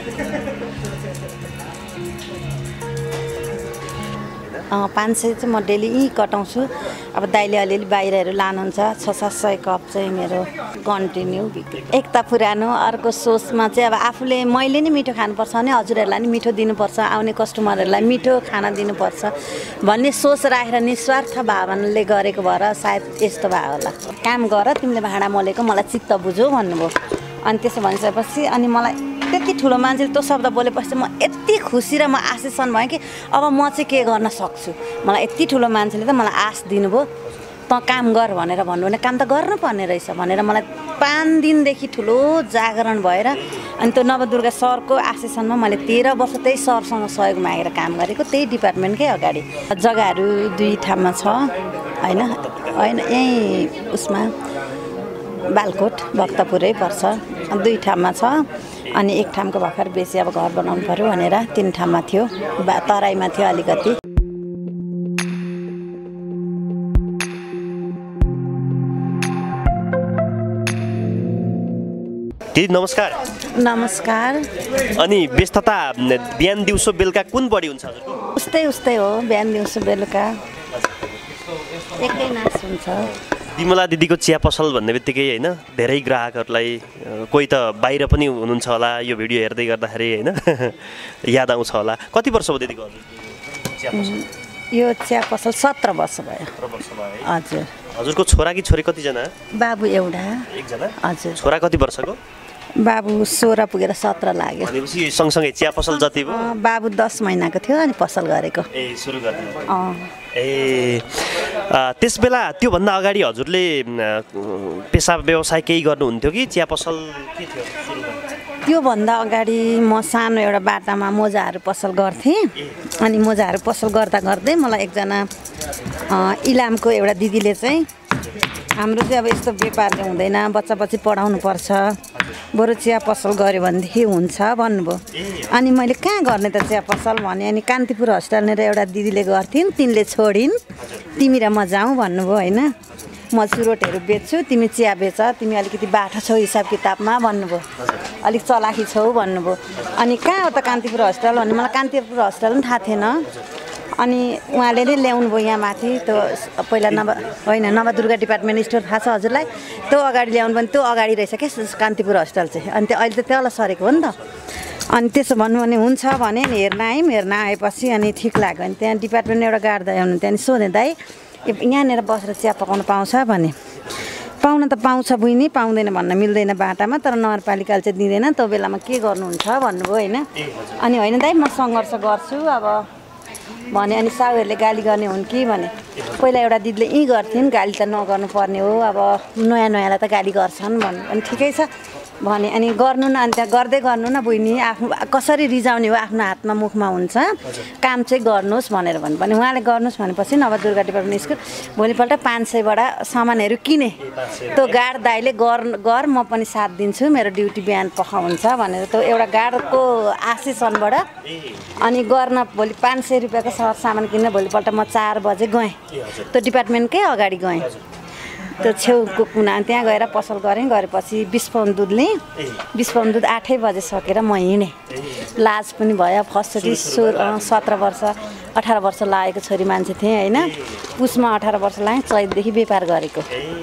500 चाहिँ म डेली यहीँ कटाउँछु। अब दाइले अलिअलि बाहिरहरू लानुहुन्छ 600-700 कप चाहिँ मेरो कन्टिन्यू बिक्री। एकता पुरानो अर्को सोचमा चाहिँ अब आफूले मैले नै मिठो खानुपर्छ भने हजुरहरूलाई नि मिठो दिनुपर्छ, आउने कस्टमरहरूलाई मिठो खाना दिनुपर्छ भन्ने सोच राखेर निस्वार्थ भावनाले गरेको भएर सायद यस्तो भयो होला। काम गर तिमीले भाँडा मोलेको मलाई चित्त बुझ्यो भन्नुभयो। अनि त्यसो भनिसकेपछि अनि मलाई त्यति ठुलो मान्छेले त्यो शब्द बोलेपछि म यति खुसी र म आशिषन भएँ कि अब म चाहिँ के गर्न सक्छु। मलाई यति ठुलो मान्छेले त मलाई आश दिनुभयो, त काम गर भनेर भन्नु भने काम त गर्नुपर्ने रहेछ भनेर मलाई 5 दिनदेखि ठुलो जागरण भएर अनि त्यो नवदुर्गा सरको आशिषनमा मैले 13 वर्ष त्यही सरसँग सहयोग मागेर काम गरेको, त्यही डिपार्टमेन्टकै अगाडि। जग्गाहरू 2 ठाउँमा छ होइन होइन यहीँ उसमा बालकोट भक्तपुरै पर्छ, 2 ठाउँमा छ। अनि 1 ठाउँको भर्खर बेसी अब घर बनाउनु पर्यो भनेर 3 ठाउँमा थियो, तराईमा थियो अलिकति। दिदी नमस्कार। नमस्कार। अनि व्यस्तता बिहान दिउँसो बेलुका कुन बढी हुन्छ हजुरको? उस्तै हो, बिहान दिउँसो बेलुका एकै नास हुन्छ। विमला दिदीको चिया पसल भन्ने बित्तिकै होइन धेरै ग्राहकहरूलाई कोही त बाहिर पनि हुनुहुन्छ होला यो भिडियो हेर्दै गर्दाखेरि होइन याद आउँछ होला। कति वर्ष हो दिदीको यो चिया पसल 17 वर्ष भयो। हजुर। हजुरको छोरा कि छोरी कतिजना? बाबु एउटा। एकजना? हजुर। छोरा कति वर्षको? बाबु 16 पुगेर 17 लाग्यो। भनेपछि सँगसँगै चिया पसल जति भयो? बाबु 10 महिनाको थियो अनि पसल गरेको। ए सुरु गर्ने। ए त्यसबेला त्योभन्दा अगाडि हजुरले पेसा व्यवसाय केही गर्नुहुन्थ्यो कि चिया पसल के थियो सुरुमा? त्योभन्दा अगाडि म सानो एउटा बाटामा मोजाहरू पसल गर्थेँ। अनि मोजाहरू पसल गर्दा गर्दै मलाई एकजना इलामको एउटा दिदीले चाहिँ हाम्रो चाहिँ अब यस्तो व्यापारले हुँदैन, बच्चा बच्ची पढाउनु पर्छ, बरु चिया पसल गऱ्यो भनेदेखि हुन्छ भन्नुभयो। अनि मैले कहाँ गर्ने त चिया पसल भने, अनि कान्तिपुर हस्टेलनेर एउटा दिदीले गर्थिन्, तिनले छोडिन्, तिमी र म जाउँ भन्नुभयो होइन। म चुरोटहरू बेच्छु, तिमी चिया बेच, तिमी अलिकति बाठो छौ हिसाब किताबमा भन्नुभयो, अलिक चलाखी छौ भन्नुभयो। अनि कहाँ हो त कान्तिपुर हस्टेल भने मलाई कान्तिपुर हस्टेल पनि थाहा थिएन। अनि उहाँले नै ल्याउनु भयो यहाँ माथि, त्यो पहिला नवदुर्गा डिपार्टमेन्ट स्टोर थाहा छ हजुरलाई, त्यो अगाडि ल्याउनु पनि त्यो अगाडि रहेछ क्या कान्तिपुर हस्टेल चाहिँ। अनि त्यो अहिले त त्यहाँ सरेको हो नि त। अनि त्यसो भन्नु भने हुन्छ भने हेर्न आयौँ, हेर्न आएपछि अनि ठिक लाग्यो। अनि त्यहाँ डिपार्टमेन्ट एउटा गार्ड दाइ हुनुहुन्थ्यो, त्यहाँदेखि सोधेँ दाइ यहाँनिर बसेर चिया पकाउनु पाउँछ भने, पाउन त पाउँछ बुइनी, पाउँदैन भन्न मिल्दैन बाटामा, तर नगरपालिकाले चाहिँ दिँदैन, त्यो बेलामा के गर्नुहुन्छ भन्नुभयो होइन। अनि होइन दाइ म सङ्घर्ष गर्छु अब भने। अनि साउहरूले गाली गर्ने हुन् कि भने, पहिला एउटा दिदीले यहीँ गर्थिन्, गाली त नगर्नु पर्ने हो, अब नयाँ नयाँलाई त गाली गर्छन् भन्नु। अनि ठिकै छ भने, अनि गर्नु न, अनि त्यहाँ गर्दै गर्नु न बहिनी, आफ्नो कसरी रिजाउने हो आफ्नो हातमा मुखमा हुन्छ, काम चाहिँ गर्नुहोस् भनेर भन्नु। भने उहाँले गर्नुहोस् भनेपछि नवदुर्गा डिपार्टमेन्ट स्कुल भोलिपल्ट 500बाट सामानहरू किने। त्यो गार्ड दाइले गर म पनि साथ दिन्छु, मेरो ड्युटी बिहान पखाउँछ भनेर त्यो एउटा गार्डको आशिषनबाट अनि गर्न भोलि 500 रुपियाँको सामान किन्न। भोलिपल्ट म 4 बजे गएँ, त्यो डिपार्टमेन्टकै अगाडि गएँ, त्यो छेउको कुना, त्यहाँ गएर पसल गरेँ। गरेपछि 20 पाउन्ड दुध लिएँ, 20 पाउन्ड दुध 8 बजे सकेर म हिँडेँ। लाज पनि भयो, फर्स्टचोटि 17 वर्ष 18 वर्ष लागेको छोरी मान्छे थिएँ होइन। पुसमा 18 वर्ष लागेँ, चैतदेखि व्यापार गरेको।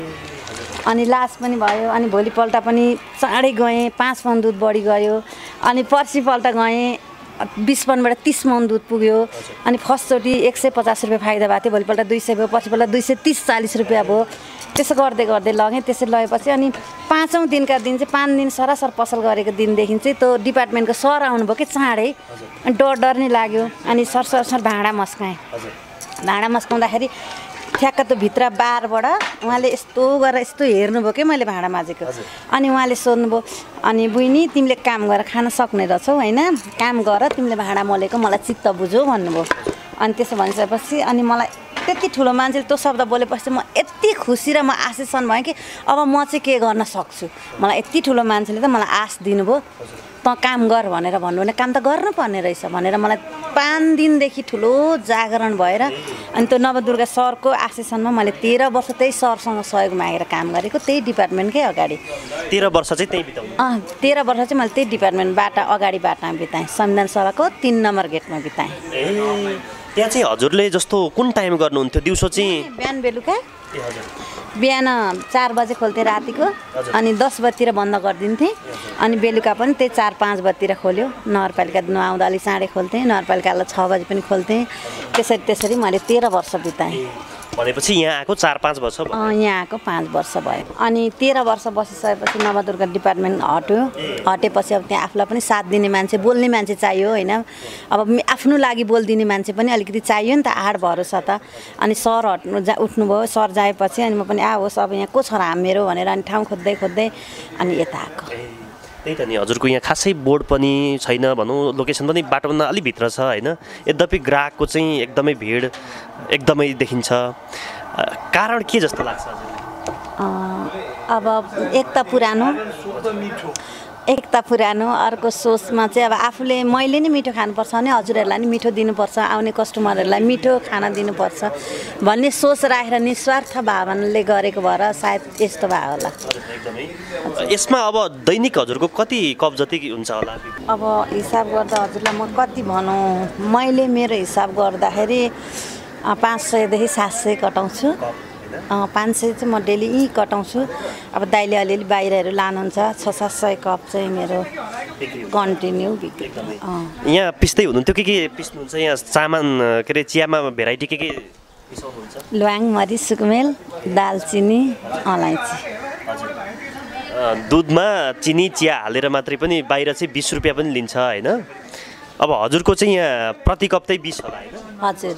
अनि लाज पनि भयो। अनि भोलिपल्ट पनि चाँडै गएँ, 5 पाउन्ड दुध बढी गयो। अनि पर्सिपल्ट गएँ, 20 पाउन्डबाट 30 पाउन्ड दुध पुग्यो। अनि फर्स्टचोटि 150 रुपियाँ फाइदा भएको थियो, भोलिपल्ट 200 भयो, पछिपल्ट 230-40 रुपियाँ भयो। त्यसो गर्दै गर्दै लगेँ। त्यसरी लगेपछि अनि 5औँ दिनका दिन चाहिँ 5 दिन सरासर पसल गरेको दिनदेखि चाहिँ त्यो डिपार्टमेन्टको सर आउनुभयो कि चाँडै। अनि डर नै लाग्यो। अनि सरसर भाँडा मस्काएँ। भाँडा मस्काउँदाखेरि ठ्याक्क त्यो भित्र बारबाट उहाँले यस्तो गरेर यस्तो हेर्नुभयो कि मैले भाँडा माझेको। अनि उहाँले सोध्नुभयो, अनि बुइनी तिमीले काम गरेर खान सक्ने रहेछौ होइन, काम गर, तिमीले भाँडा मोलेको मलाई चित्त बुझ्यो भन्नुभयो। अनि त्यसो भनिसकेपछि अनि मलाई त्यति ठुलो मान्छेले त्यो शब्द बोलेपछि म यति खुसी र म आशीषण भएँ कि अब म चाहिँ के गर्न सक्छु। मलाई यति ठुलो मान्छेले त मलाई आश दिनुभयो, त काम गर भनेर भन्नु भने काम त गर्नुपर्ने रहेछ भनेर मलाई 5 दिनदेखि ठुलो जागरण भएर अनि त्यो नवदुर्गा सरको आशीषणमा मैले 13 वर्ष त्यही सरसँग सहयोग मागेर काम गरेको, त्यही डिपार्टमेन्टकै अगाडि। 13 वर्ष चाहिँ त्यही बिताउनु? 13 वर्ष चाहिँ मैले त्यही डिपार्टमेन्टबाट अगाडि बाटामा बिताएँ, संविधान सभाको 3 नम्बर गेटमा बिताएँ। त्यहाँ चाहिँ हजुरले जस्तो कुन टाइम गर्नुहुन्थ्यो? दिउँसो चाहिँ बिहान बेलुका? बिहान 4 बजे खोल्थेँ रातिको, अनि 10 बजीतिर बन्द गरिदिन्थेँ, अनि बेलुका पनि त्यही 4-5 बजीतिर खोल्यो। नगरपालिका नआउँदा अलिक चाँडै खोल्थेँ, नगरपालिकालाई 6 बजी पनि खोल्थेँ। त्यसरी मैले 13 वर्ष बिताएँ। भनेपछि यहाँ आएको 4-5 वर्ष भयो? यहाँ आएको 5 वर्ष भयो। अनि 13 वर्ष बसिसकेपछि नवदुर्गा डिपार्टमेन्ट हटेपछि अब त्यहाँ आफूलाई पनि साथ दिने मान्छे, बोल्ने मान्छे चाहियो होइन। अब आफ्नो लागि बोलिदिने मान्छे पनि अलिकति चाहियो नि त, आड भरोसा त। अनि सर उठ्नुभयो, सर जाएपछि अनि म पनि होस् अब यहाँ को छ र मेरो भनेर अनि ठाउँ खोज्दै अनि यता आएको। त्यही त नि, हजुरको यहाँ खासै बोर्ड पनि छैन भनौँ, लोकेसन पनि बाटोभन्दा अलिक भित्र छ होइन। यद्यपि ग्राहकको चाहिँ एकदमै भिड एकदमै देखिन्छ। कारण के जस्तो लाग्छ हजुरलाई? अब एक त पुरानो, अर्को सोचमा चाहिँ अब आफूले मैले नै मिठो खानुपर्छ भने हजुरहरूलाई नि मिठो दिनुपर्छ, आउने कस्टमरहरूलाई मिठो खाना दिनुपर्छ भन्ने सोच राखेर निस्वार्थ भावनाले गरेको भएर सायद यस्तो भयो होला। यसमा अब दैनिक हजुरको कति कप जति हुन्छ होला? अब हिसाब गर्दा हजुरलाई म कति भनौँ, मैले मेरो हिसाब गर्दाखेरि 500 देखि 700 कटाउँछु। 500 चाहिँ म डेली कटाउँछु। अब दाइले अलिअलि बाहिरहरू लानुहुन्छ, 600-700 कप चाहिँ मेरो कन्टिन्यू बिक्री। यहाँ पिस्दै हुनुहुन्थ्यो के पिस्नुहुन्छ यहाँ? सामान के अरे चियामा भेराइटी के पिसाउनुहुन्छ? ल्वाङ, मरिच, सुकुमेल, दालचिनी, अलैँची। दुधमा चिनी चिया हालेर मात्रै पनि बाहिर चाहिँ 20 रुपियाँ पनि लिन्छ होइन। अब हजुरको चाहिँ यहाँ प्रति कप चाहिँ 20 होला होइन? हजुर।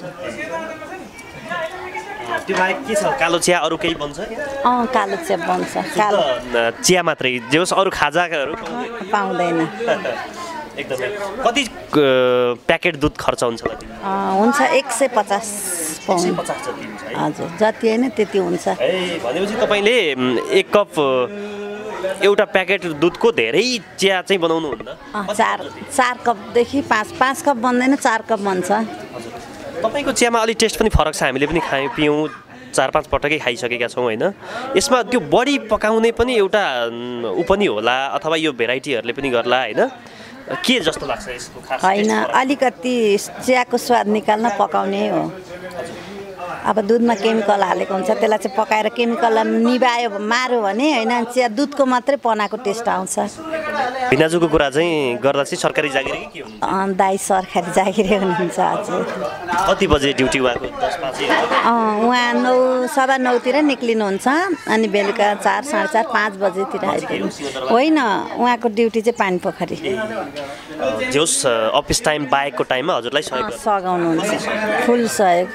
त्यो बाहेक के छ? कालो चिया अरू केही बन्छ? कालो चिया बन्छ। कालो चिया मात्रै जे होस्, अरू खाजाहरू पाउँदैन। एकदमै। कति प्याकेट दुध खर्च हुन्छ होला? हुन्छ 150 पाउन्ड। हजुर, जति होइन त्यति हुन्छ। भनेपछि तपाईँले 1 कप एउटा प्याकेट दुधको धेरै चिया चाहिँ बनाउनु हुन्न? 4 कपदेखि 5 कप बन्दैन, 4 कप बन्छ। तपाईँको चियामा अलिक टेस्ट पनि फरक छ, हामीले पनि खायौँ पियौँ, 4-5 पटकै खाइसकेका छौँ होइन। यसमा त्यो बढी पकाउने पनि एउटा पनि होला, अथवा यो भेराइटीहरूले पनि गर्ला होइन? के जस्तो लाग्छ यसको खास? होइन, अलिकति चियाको स्वाद निकाल्न पकाउने हो। अब दुधमा केमिकल हालेको हुन्छ, त्यसलाई चाहिँ पकाएर केमिकललाई निभायो मार्यो भने होइन चिया दुधको मात्रै पनाको टेस्ट आउँछ। भिनाजुको कुरा चाहिँ गर्दा चाहिँ सरकारी जागिर के हुनुहुन्छ? दाइ सरकारी जागिर हुनुहुन्छ। हजुर। कति बजे ड्युटी उहाँको? 10-5? उहाँ 9:15 निक्लिनुहुन्छ, अनि बेलुका 4, 4:30, 5 बजेतिर आइपुग्नु। होइन, उहाँको ड्युटी चाहिँ पानी पोखरी। जोस् अफिस टाइम बाहेकको टाइममा हजुरलाई सहयोग सघाउनुहुन्छ, फुल सहयोग।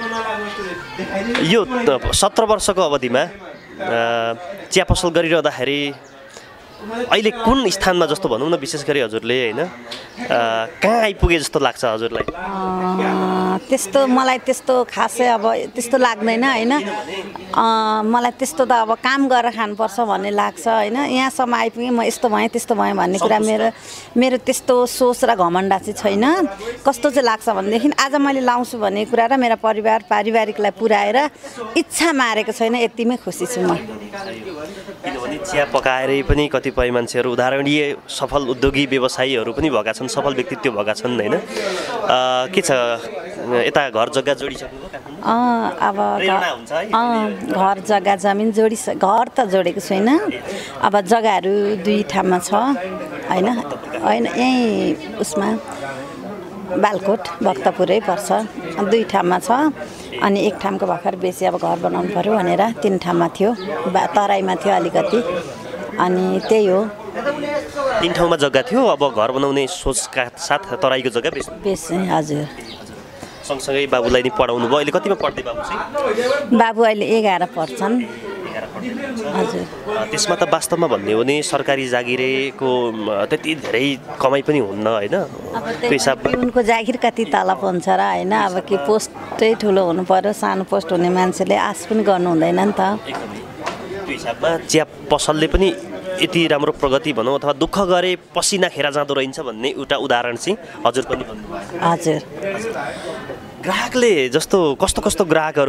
यो 17 वर्षको अवधिमा चिया पसल गरिरहँदाखेरि अहिले कुन स्थानमा जस्तो भनौँ न, विशेष गरी हजुरले होइन कहाँ आइपुगे जस्तो लाग्छ हजुरलाई? त्यस्तो मलाई त्यस्तो खासै अब त्यस्तो लाग्दैन होइन। मलाई त्यस्तो त अब काम गरेर खानुपर्छ भन्ने लाग्छ होइन। यहाँसम्म आइपुगेँ म, यस्तो भएँ त्यस्तो भएँ भन्ने कुरा मेरो त्यस्तो सोच र घमण्ड चाहिँ छैन। कस्तो चाहिँ लाग्छ भनेदेखि आज मैले लाउँछु भन्ने कुरा र मेरा पारिवारिकलाई पुर्याएर इच्छा मारेको छैन, यतिमै खुसी छु म। किनभने चिया पकाएरै पनि कतिपय मान्छेहरू उदाहरणीय सफल उद्योगी व्यवसायीहरू पनि भएका छन्, सफल व्यक्तित्व भएका छन् होइन। के छ यता घर जग्गा जोडिसक्नु? अब घर जग्गा जमिन घर त जोडेको छैन। अब जग्गाहरू 2 ठाउँमा छ होइन यहीँ उसमा बालकोट भक्तपुरै पर्छ, 2 ठाउँमा छ। अनि 1 ठाउँको भर्खर बेसी अब घर बनाउनु पर्यो भनेर 3 ठाउँमा थियो, तराईमा थियो अलिकति, अनि त्यही हो। 3 ठाउँमा जग्गा थियो, अब घर बनाउने सोचका साथ तराईको जग्गा बेच्नु? हजुर। सँगसँगै बाबुलाई नि पढाउनु भयो, अहिले कतिमा पढ्दै बाबु चाहिँ? बाबु अहिले 11 पढ्छन्। हजुर। त्यसमा त वास्तवमा भन्ने हो भने सरकारी जागिरेको त्यति धेरै कमाइ पनि हुन्न होइन। त्यो हिसाबमा उनको जागिर कति तलब हुन्छ र होइन। अब के पोस्ट पोस्टै ठुलो हुनु पर्यो, सानो पोस्ट हुने मान्छेले आश पनि गर्नु हुँदैन नि त। त्यो हिसाबमा चिया पसलले पनि यति राम्रो प्रगति भनौँ अथवा दुःख गरे पसिना खेर जाँदो रहन्छ भन्ने एउटा उदाहरण चाहिँ हजुर पनि भन्नुभयो। हजुर। ग्राहकले जस्तो कस्तो कस्तो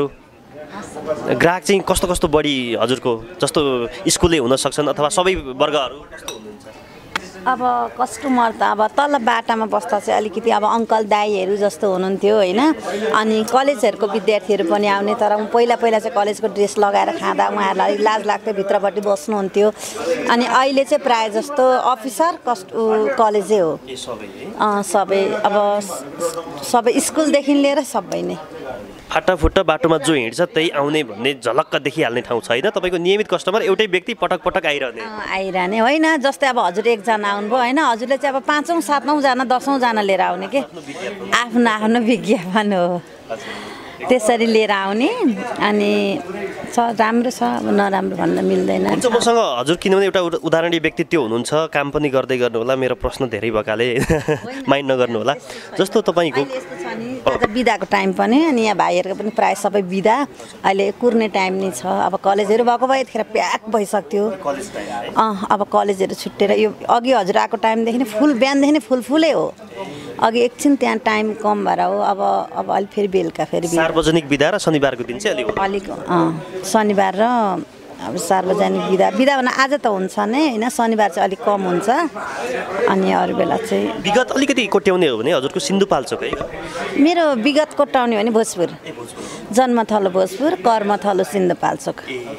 ग्राहक चाहिँ कस्तो कस्तो बढी हजुरको जस्तो स्कुले हुन सक्छन् अथवा सबै वर्गहरू कस्तो हुनुहुन्छ? अब कस्टमर त अब तल बाटामा बस्दा चाहिँ अलिकति अब अङ्कल दाईहरू जस्तो हुनुहुन्थ्यो होइन। अनि कलेजहरूको विद्यार्थीहरू पनि आउने, तर पहिला चाहिँ कलेजको ड्रेस लगाएर खाँदा उहाँहरूलाई अलिक लाज लाग्थ्यो, भित्रपट्टि बस्नुहुन्थ्यो। अनि अहिले चाहिँ प्रायः जस्तो अफिसर कलेजै हो सबै, अब सबै स्कुलदेखि लिएर सबै नै। फाटाफुट्टा बाटोमा जो हिँड्छ त्यही आउने भन्ने झलक्क देखिहाल्ने ठाउँ छ होइन? तपाईँको नियमित कस्टमर एउटै व्यक्ति पटक पटक आइरहने होइन। जस्तै अब हजुर एकजना आउनुभयो होइन, हजुरले चाहिँ अब 5औँ 7औँजना 10औँजना लिएर आउने के आफ्नो आफ्नो विज्ञापन हो, त्यसरी लिएर आउने। अनि राम्रो छ, अब नराम्रो भन्न मिल्दैन। हुन्छ, मसँग हजुर किनभने एउटा उदाहरणीय व्यक्तित्व हुनुहुन्छ, काम पनि गर्दै गर्नु होला, मेरो प्रश्न धेरै भएकाले माइन्ड नगर्नु होला। जस्तो तपाईँको आज बिदाको टाइम पनि, अनि यहाँ भाइहरूको पनि प्रायः सबै बिदा अहिले कुर्ने टाइम नै छ। अब कलेजहरू भएको भए यतिखेर प्याक भइसक्थ्यो। अब कलेजहरू छुट्टेर यो अघि हजुर आएको टाइमदेखि नै बिहानदेखि नै फुलै हो। अघि एकछिन त्यहाँ टाइम कम भएर हो। अब अलिक फेरि बेलुका सार्वजनिक बिदा र शनिबारको दिन चाहिँ अलिक शनिबार र अब सार्वजनिक बिदा भने आज त हुन्छ नै होइन, शनिबार चाहिँ अलिक कम हुन्छ। अनि अरू बेला चाहिँ विगत अलिकति कोट्याउने हो भने हजुरको सिन्धुपाल्चोक है? मेरो विगत कोट्याउने हो भने भोजपुर, जन्मथलो भोजपुर, कर्मथलो सिन्धुपाल्चोक।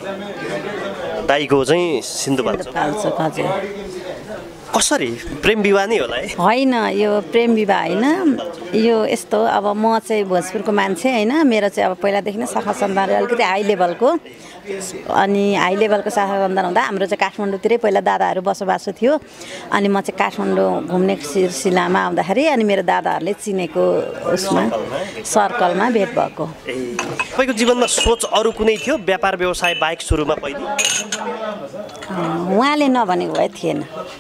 दाइको चाहिँ सिन्धुपाल्चोक। हजुर। कसरी प्रेम विवाह नै होला है? होइन, यो प्रेम विवाह होइन, यो यस्तो अब म चाहिँ भोजपुरको मान्छे होइन। मेरो चाहिँ अब पहिलादेखि नै शाखा सन्तान अलिकति हाई लेभलको, अनि हाई लेभलको शाखा सन्तान हुँदा हाम्रो चाहिँ काठमाडौँतिरै पहिला दादाहरू बसोबासो थियो। अनि म चाहिँ काठमाडौँ घुम्ने सिलसिलामा आउँदाखेरि अनि मेरो दादाहरूले चिनेको उसमा सर्कलमा भेट भएको। तपाईँको जीवनमा सोच अरू कुनै थियो व्यापार व्यवसाय बाहेक सुरुमा पहिले? उहाँले नभनेको भए थिएन।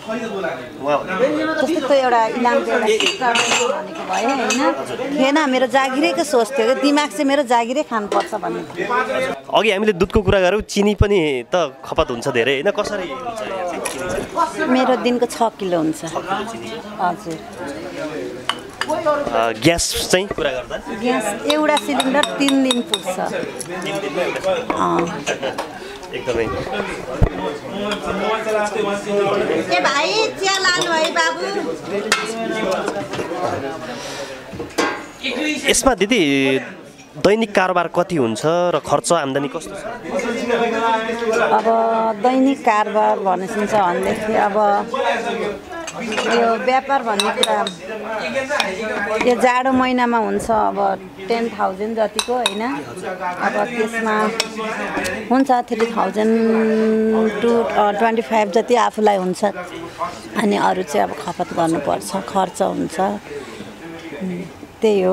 जस्तो एउटा इलामको एउटा भनेको भए होइन, थिएन। मेरो जागिरैको सोच थियो कि दिमाग चाहिँ मेरो जागिरै खानुपर्छ भन्ने थियो। अघि हामीले दुधको कुरा गरौँ, चिनी पनि त खपत हुन्छ धेरै होइन? कसरी हुन्छ? मेरो दिनको 6 किलो हुन्छ। हजुर। ग्यास चाहिँ कुरा गर्दा ग्यास एउटा सिलिन्डर 3 दिन पुग्छ। एकदमै। ए भाइ चिया लानु है बाबु? यसमा दिदी दैनिक कारोबार कति हुन्छ र खर्च आम्दानी कस्तो छ? अब दैनिक कारोबार भनेदेखि अब यो व्यापार भन्ने कुरा यो जाडो महिनामा हुन्छ अब 10,000 जतिको होइन। अब त्यसमा हुन्छ 3,000 to 25 जति आफूलाई हुन्छ। अनि अरू चाहिँ अब खपत गर्नुपर्छ, खर्च हुन्छ, त्यही हो।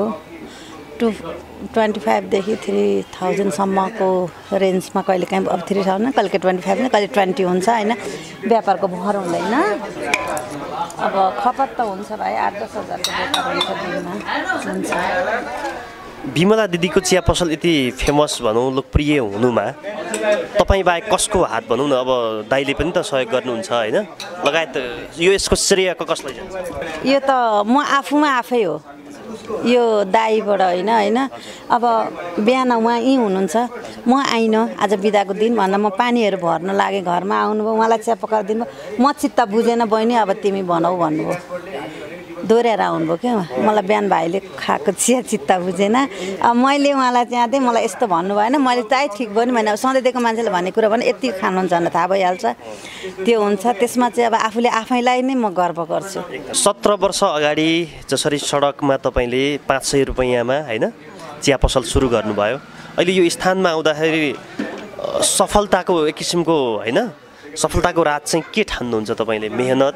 25 देखि 3,000 सम्मको रेन्जमा कहिलेकाहीँ अब 3,000 कहिले 25 नै कहिले 20 हुन्छ होइन। व्यापारको भर हुँदैन। अब खपत त हुन्छ भाइ 8-10 हजारको व्यापार हुन्छ दिनमा हुन्छ। बिमला दिदीको चिया पसल यति फेमस भनौँ लोकप्रिय हुनुमा तपाईँ बाहेक कसको हात भनौँ न? अब दाइले पनि त सहयोग गर्नुहुन्छ होइन? लगायत यो यसको श्रेय कसलाई जान्छ? यो त म आफै हो, यो दाइबाट होइन। अब बिहान उहाँ यहीँ हुनुहुन्छ, म आइनँ आज बिदाको दिन भनेर म पानीहरू भर्न लागेँ, घरमा आउनुभयो, उहाँलाई चिया पकाएर दिनुभयो। म चित्त बुझेन बहिनी, अब तिमी भनौ भन्नुभयो, दोहोऱ्याएर आउनुभयो क्या। मलाई बिहान भाइले खाएको चिया चित्त बुझेन। अब मैले उहाँलाई त्यहाँ दिएँ, मलाई यस्तो भन्नु भएन। मैले चाहिँ ठिक भयो नि भने, अब सधैँ दिएको मान्छेले भन्ने कुरा भने यति खानुहुन्छ भने थाहा भइहाल्छ, त्यो हुन्छ। त्यसमा चाहिँ अब आफूले आफैलाई नै म गर्व गर्छु। 17 वर्ष अगाडि जसरी सडकमा तपाईँले 500 रुपैयाँमा होइन चिया पसल सुरु गर्नुभयो, अहिले यो स्थानमा आउँदाखेरि सफलताको एक किसिमको होइन सफलताको राज चाहिँ के ठान्नुहुन्छ तपाईँले? मेहनत?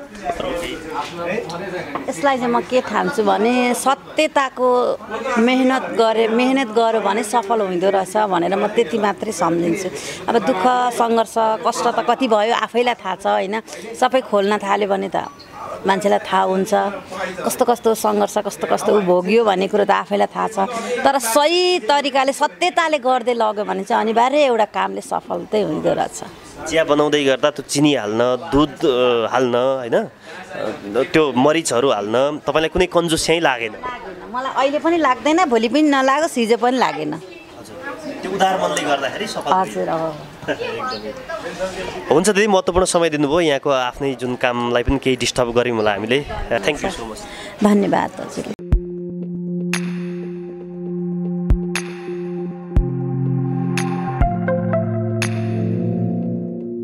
यसलाई चाहिँ म के ठान्छु भने सत्यताको मेहनत गर्यो भने सफल हुँदो रहेछ भनेर म त्यति मात्रै सम्झिन्छु। अब दुःख सङ्घर्ष कष्ट त कति भयो आफैलाई थाहा छ होइन। सबै खोल्न थाल्यो भने त मान्छेलाई थाहा हुन्छ कस्तो कस्तो सङ्घर्ष कस्तो कस्तो ऊ भोग्यो भन्ने कुरो त आफैलाई थाहा छ तर सही तरिकाले सत्यताले गर्दै लग्यो भने चाहिँ अनिवार्य एउटा कामले सफल चाहिँ हुँदो रहेछ चिया बनाउँदै गर्दा त्यो चिनी हाल्न दुध हाल्न होइन त्यो मरिचहरू हाल्न तपाईँलाई कुनै कन्जुस्याइ लागेन मलाई अहिले पनि लाग्दैन भोलि पनि नलागोस् हिजो पनि लागेन त्यो उदार मनले गर्दाखेरि सफल हजुर हुन्छ दिदी महत्त्वपूर्ण समय दिनुभयो यहाँको आफ्नै जुन कामलाई पनि केही डिस्टर्ब गऱ्यौँ होला हामीले थ्याङ्क यू सो मच धन्यवाद हजुर